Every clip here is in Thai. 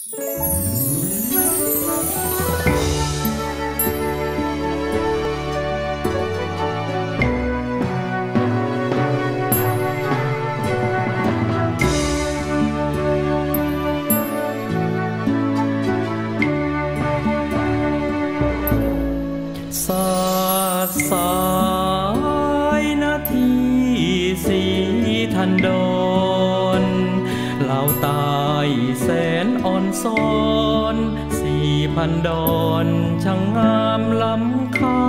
สายนาทีสีทันดอนเหล่าตายแสนอ่อนซ้อน4,000 ดอนช่างงามล้ำค่า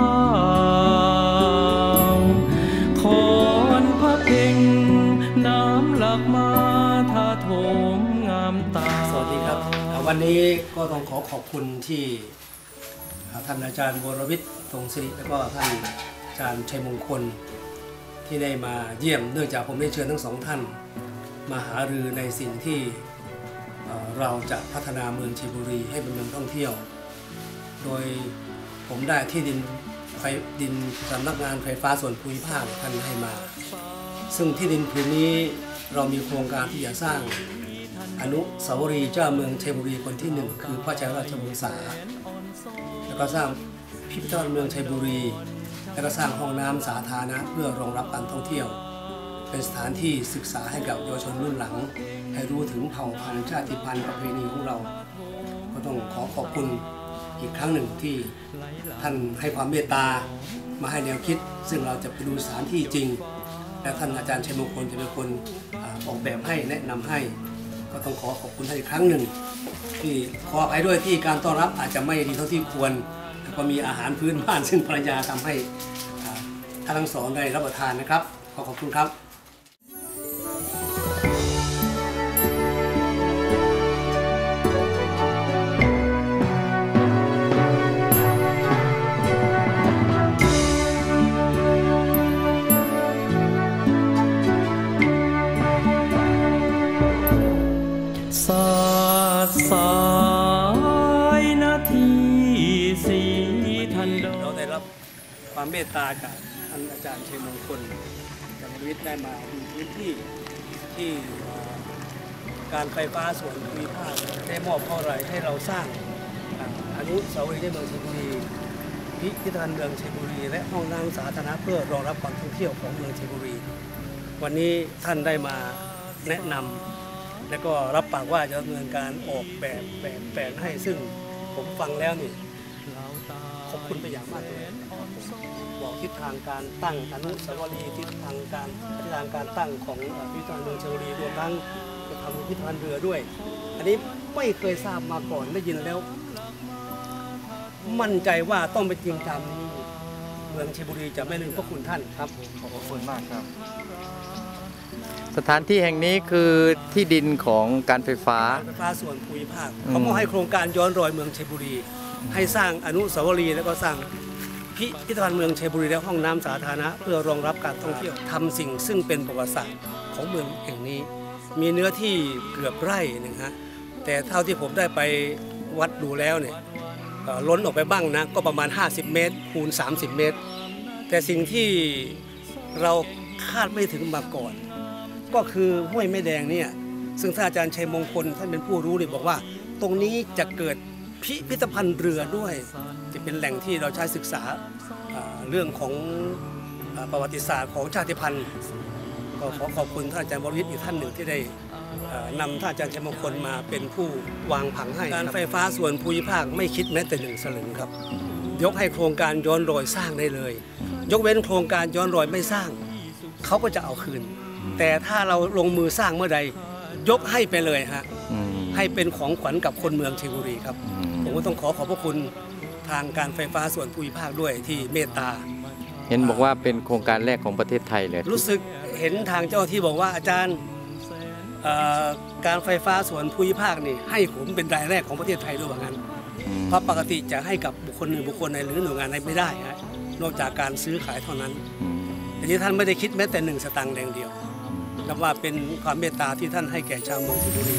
ขอนพระเพ็งน้ำหลากมาท่าโถมงามตาสวัสดีครับวันนี้ก็ต้องขอบคุณที่ท่านอาจารย์วรวิทย์ธงศิริและก็ท่านอาจารย์ชัยมงคลที่ได้มาเยี่ยมเนื่องจากผมได้เชิญทั้งสองท่านมาหารือในสิ่งที่เราจะพัฒนาเมืองชัยบุรีให้เป็นเมืองท่องเที่ยวโดยผมได้ที่ดินสำนักงานไฟฟ้าส่วนภูมิภาคท่านให้มาซึ่งที่ดินผืนนี้เรามีโครงการที่จะสร้างอนุสาวรีย์เจ้าเมืองชัยบุรีคนที่1คือพระเจ้าราชวงศ์สาแล้วก็สร้างพิพิธภัณฑ์เมืองชัยบุรีแล้วก็สร้างห้องน้ำสาธารณะเพื่อรองรับการท่องเที่ยวเป็นสถานที่ศึกษาให้กับเยาวชนรุ่นหลังให้รู้ถึงเผ่าพันธุ์ชาติพันธุ์ประเพณีของเราก็ต้องขอบคุณอีกครั้งหนึ่งที่ท่านให้ความเมตตามาให้แนวคิดซึ่งเราจะไปดูสถานที่จริงและท่านอาจารย์ชัยมงคลจะเป็นคนออกแบบให้แนะนำให้ก็ต้องขอบคุณท่านอีกครั้งหนึ่งที่ขออภัยด้วยที่การต้อนรับอาจจะไม่ดีเท่าที่ควรแล้วก็มีอาหารพื้นบ้านซึ่งภรรยาทำให้ท่านทั้งสองได้รับประทานนะครับขอบคุณครับสายนาทีสีทันดอนเราได้รับความเมตตาจากท่านอาจารย์ชัยมงคลจากวิทย์ได้มาดูพื้นที่ที่การไฟฟ้าส่วนภูมิภาคได้มอบเท่าไรให้เราสร้างอนุสาวรีย์เมืองชัยบุรีพิพิธภัณฑ์เมืองชัยบุรีและห้องน้ำสาธารณะเพื่อรองรับการท่องเที่ยวของเมืองชัยบุรีวันนี้ท่านได้มาแนะนำและก็รับปากว่าจะดำเนินการออกแบบแปลนให้ซึ่งผมฟังแล้วนี่ขอบคุณไปอย่างมากเลยบอกทิศทางการตั้งอนุสาวรีย์ทิศทางการตั้งของพิพิธภัณฑ์เมืองชัยบุรีรวมทั้งจะทำพิพิธภัณฑ์เรือด้วยอันนี้ไม่เคยทราบมาก่อนได้ยินแล้วมั่นใจว่าต้องเป็นจริงตามนี้เมืองชัยบุรีจะไม่ลืมพระคุณท่านครับขอบคุณมากครับสถานที่แห่งนี้คือที่ดินของการไฟฟ้าส่วนภูมิภาคเขาก็ให้โครงการย้อนรอยเมืองชัยบุรีให้สร้างอนุสาวรีย์แล้วก็สร้างพิพิธภัณฑ์เมืองชัยบุรีและห้องน้ำสาธารณะเพื่อรองรับการท่องเที่ยวทำสิ่งซึ่งเป็นประวัติศาสตร์ของเมืองแห่งนี้มีเนื้อที่เกือบไร่นึงฮะแต่เท่าที่ผมได้ไปวัดดูแล้วเนี่ยล้นออกไปบ้างนะก็ประมาณ50 เมตรคูณ30 เมตรแต่สิ่งที่เราคาดไม่ถึงมาก่อนก็คือห้วยแม่แดงเนี่ยซึ่งท่านอาจารย์ชัยมงคลท่านเป็นผู้รู้เลยบอกว่าตรงนี้จะเกิดพิพิธภัณฑ์เรือด้วยจะเป็นแหล่งที่เราใช้ศึกษาเรื่องของประวัติศาสตร์ของชาติพันธุ์ก็ขอขอบคุณท่านอาจารย์วรวิทย์อีกท่านหนึ่งที่ได้นำท่านอาจารย์ชัยมงคลมาเป็นผู้วางผังให้การไฟฟ้าส่วนภูมิภาคไม่คิดแม้แต่1 สลึงครับยกให้โครงการย้อนรอยสร้างได้เลยยกเว้นโครงการย้อนรอยไม่สร้างเขาก็จะเอาคืนแต่ถ้าเราลงมือสร้างเมื่อใดยกให้ไปเลยฮะให้เป็นของขวัญกับคนเมืองชัยบุรีครับผมก็ต้องขอบพระคุณทางการไฟฟ้าส่วนภูมิภาคด้วยที่เมตตาเห็นบอกว่าเป็นโครงการแรกของประเทศไทยเลยรู้สึกเห็นทางเจ้าที่บอกว่าอาจารย์การไฟฟ้าส่วนภูมิภาคนี่ให้ผมเป็นรายแรกของประเทศไทยด้วยว่างั้นเพราะปกติจะให้กับบุคคลหนึ่งบุคคลใดหรือหน่วยงานใดไม่ได้ฮะนอกจากการซื้อขายเท่านั้นแต่ที่ท่านไม่ได้คิดแม้แต่1 สตางค์แดงเดียวนับว่าเป็นความเมตตาที่ท่านให้แก่ชาวเมืองชัยบุรี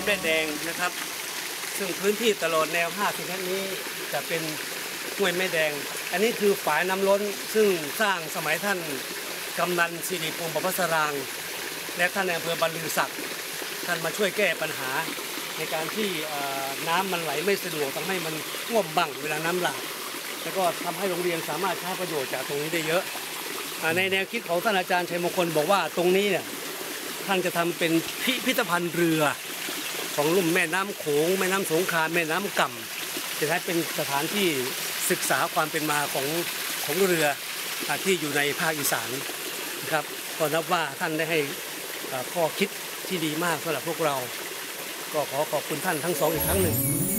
แม่แดงนะครับซึ่งพื้นที่ตลอดแนว50 เมตรนี้จะเป็นห้วยแม่แดงอันนี้คือฝายน้ำล้นซึ่งสร้างสมัยท่านกำนันสิริพงศ์ประภัสรางและท่านในอำเภอบรรลือศักดิ์ท่านมาช่วยแก้ปัญหาในการที่น้ำมันไหลไม่สะดวกทำให้มันท่วมบั่งเวลาน้ำหลากแล้วก็ทำให้โรงเรียนสามารถใช้ประโยชน์จากตรงนี้ได้เยอะในแนวคิดของท่านอาจารย์ชัยมงคลบอกว่าตรงนี้เนี่ยท่านจะทำเป็นพิพิธภัณฑ์เรือของลุ่มแม่น้ำโขงแม่น้ำสงขลาแม่น้ำก่ำจะใช้เป็นสถานที่ศึกษาความเป็นมาของเรือที่อยู่ในภาคอีสานนะครับก็นับว่าท่านได้ให้ข้อคิดที่ดีมากสำหรับพวกเราก็ขอขอบคุณท่านทั้งสองอีกครั้งหนึ่ง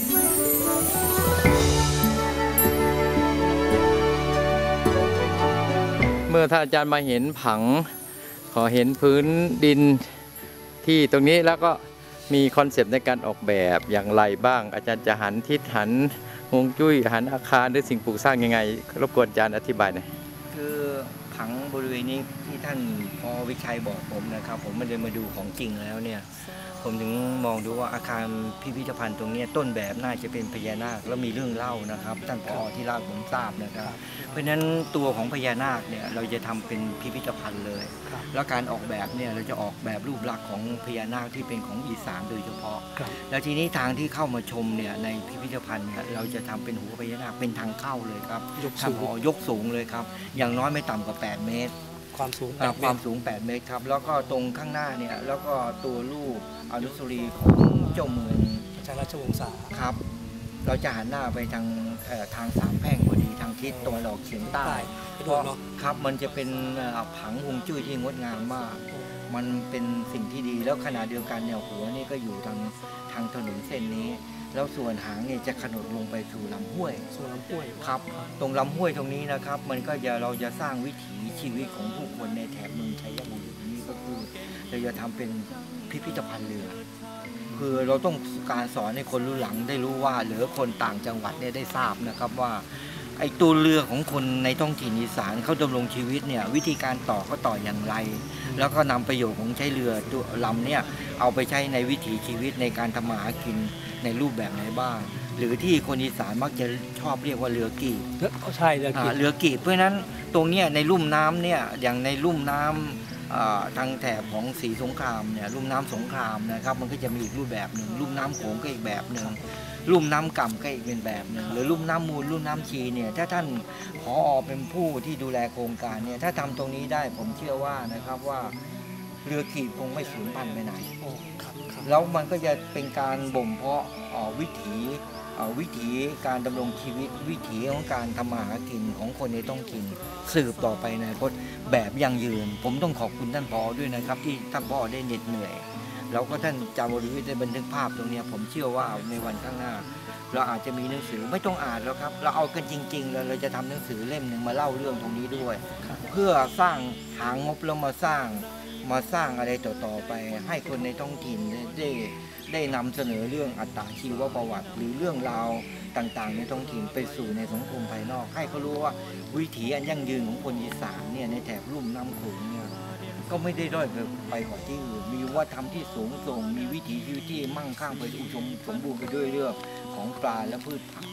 เมื่อท่านอาจารย์มาเห็นผังขอเห็นพื้นดินที่ตรงนี้แล้วก็มีคอนเซปต์ในการออกแบบอย่างไรบ้างอาจารย์จะหันทิศหันฮวงจุ้ยหันอาคารหรือสิ่งปลูกสร้างยังไงรบกวนอาจารย์อธิบายหน่อยคือผังบริเวณนี้ที่ท่านพอวิชัยบอกผมนะครับผมมาเดินมาดูของจริงแล้วเนี่ยผมถึงมองดูว่าอาคารพิพิธภัณฑ์ตรงนี้ต้นแบบน่าจะเป็นพญานาคแล้วมีเรื่องเล่านะครับท่านผอ.ที่เล่าผมทราบนะครับเพราะฉะนั้นตัวของพญานาคเนี่ยเราจะทำเป็นพิพิธภัณฑ์เลยแล้วการออกแบบเนี่ยเราจะออกแบบรูปลักษณ์ของพญานาคที่เป็นของอีสานโดยเฉพาะแล้วทีนี้ทางที่เข้ามาชมเนี่ยในพิพิธภัณฑ์เนี่ยเราจะทำเป็นหัวพญานาคเป็นทางเข้าเลยครับท่านผอ.ยกสูงเลยครับอย่างน้อยไม่ต่ำกว่า8 เมตรความสูง8 เมตรครับแล้วก็ตรงข้างหน้าเนี่ยแล้วก็ตัวรูปอนุสรีของเจ้าเมืองราชวงศ์ศาครับเราจะหันหน้าไปทางสามแพร่งพอดีทางทิศตะวันออกเฉียงใต้เพราะครับมันจะเป็นผังฮวงจุ้ยที่งดงามมากมันเป็นสิ่งที่ดีแล้วขณะเดียวกันเนี่ยหัวนี่ก็อยู่ทางถนนเส้นนี้แล้วส่วนหางเนี่ยจะขนดลงไปสู่ลำห้วยครับตรงลำห้วยตรงนี้นะครับมันก็เราจะสร้างวิถีชีวิตของผู้คนในแถบเมืองชัยภูมินี้ก็คือเราจะทำเป็นพิพิธภัณฑ์เรือคือเราต้องการสอนให้คนรุ่นหลังได้รู้ว่าหรือคนต่างจังหวัดเนี่ยได้ทราบนะครับว่าไอ้ตัวเรือของคนในท้องถิ่นอีสานเขาดำรงชีวิตเนี่ยวิธีการต่อเขาต่ออย่างไรแล้วก็นำประโยชน์ของใช้เรือตัวลำเนี่ยเอาไปใช้ในวิถีชีวิตในการทำมาหากินในรูปแบบไหนบ้างหรือที่คนอีสานมักจะชอบเรียกว่าเรือกีบใช่เรือกีบเพราะฉะนั้นตรงเนี้ยในลุ่มน้ำเนี่ยอย่างในลุ่มน้ำทางแถบของศรีสงครามเนี่ยลุ่มน้ำสงครามนะครับมันก็จะมีอีกรูปแบบหนึ่งลุ่มน้ำโขงก็อีกแบบหนึ่งลุ่มน้ำก่ำก็อีกเป็นแบบหนึ่งหรือลุ่มน้ำมูลลุ่มน้ำชีเนี่ยถ้าท่านผอ.เป็นผู้ที่ดูแลโครงการเนี่ยถ้าทำตรงนี้ได้ผมเชื่อว่านะครับว่าเรือกีบคงไม่สูญพันธุ์ไปไหนแล้วมันก็จะเป็นการบ่มเพาะวิถีการดำรงชีวิตวิถีของการทำมาหากินของคนในท้องถิ่นสืบต่อไปในอนาคตแบบยั่งยืนผมต้องขอบคุณท่านผอ.ด้วยนะครับที่ท่านผอ.ได้เหน็ดเหนื่อยแล้วก็ท่านอาจารย์วรวิทย์ได้บันทึกภาพตรงนี้ผมเชื่อว่าในวันข้างหน้าเราอาจจะมีหนังสือไม่ต้องอ่านแล้วครับเราเอากันจริงๆเราจะทำหนังสือเล่มหนึ่งมาเล่าเรื่องตรงนี้ด้วยเพื่อสร้างหางบแล้วมาสร้างอะไรต่อไปให้คนในท้องถิ่นได้นำเสนอเรื่องอัตชีวประวัติหรือเรื่องราวต่างๆในท้องถิ่นไปสู่ในสังคมภายนอกให้เขารู้ว่าวิถีอันยั่งยืนของคนอีสานเนี่ยในแถบลุ่มน้ำโขงเนี่ยก็ไม่ได้ด้อยไปกว่าที่อื่นมีวัฒนธรรมที่สูงส่งมีวิถีชีวิตที่มั่งคั่งไปอุดมสมบูรณ์ไปด้วยเรื่องของปลาและพืชผัก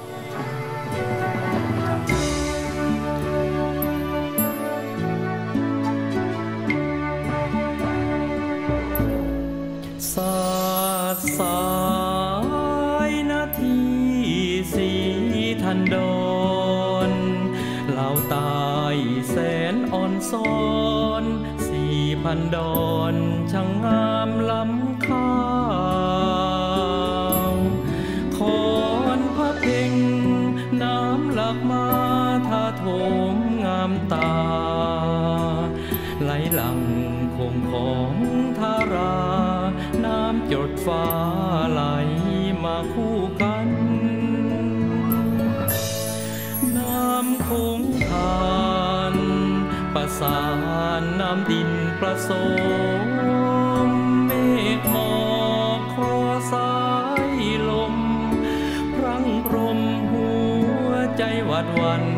สายนาทีสีทันดอนเหล่าตายแสนอ่อนซ้อน4,000 ดอนช่างงามล้ำค่าคอนพระเพ็งน้ำหลากมาท่าโถมงามตาไหลหลังคงของทาราน้ำหยดฟ้าไหลมาคู่กันน้ำคงทานประสานน้ำดินประสมเมฆหมอกคลอสายลมพรั่งพรมหัวใจหวาดหวั่น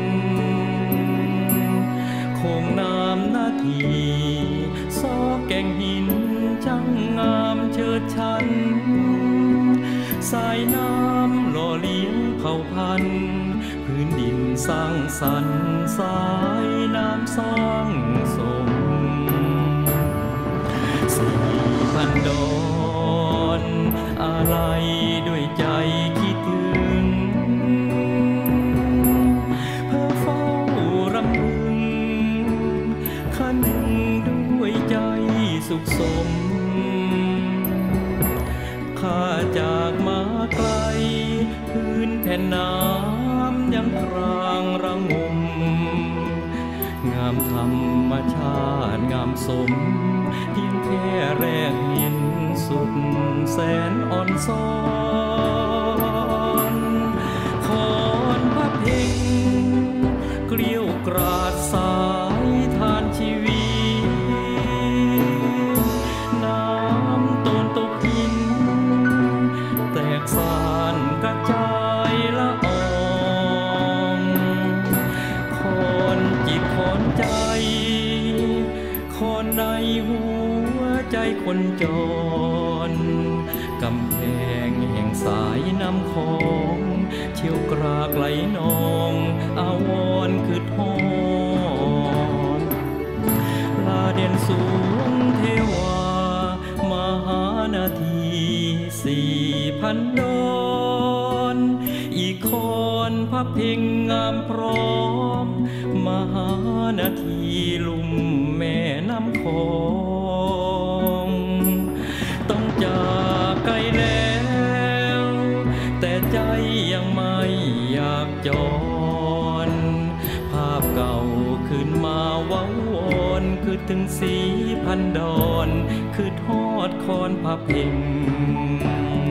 คงน้ำนาทีซอกแก่งหินช่างงามเชิดฉันสายน้ำหล่อเลี้ยงเผ่าพันธุ์พื้นดินสร้างสรรค์สายน้ำสร้างสม4,000 ดอนอะไรด้วยใจคิดถึงเพื่อเฝ้ารำพึงคันด้วยใจสุขสมข้าจากมาไกลพื้นแผ่นน้ำยังครางระงมงามธรรมชาติงามสมเพียงแค่แรกเห็นสุดแสนอ่อนซ้อนขอนพระเพ็งเกลียวกราดสายทานชีวิตน้ำต้นตกหินแตกสานกระจายละอองคอนจิตคอนใจคอนในหัวใจคนจรกำแพงแห่งสายน้ำของเชี่ยวกรากไหลนองอาวรณ์คือทอดลาเด่นสูงเทวามหานาที4,000 ดอนอีกคอนพระเพ็งงามพร้อมมหานาทีลุ่มแม่น้ำคงต้องจากไกลแล้วแต่ใจยังไม่อยากจรภาพเก่าขึ้นมาว้าวอนคือถึง4,000 ดอนคือทอดคอนพระเพ็ง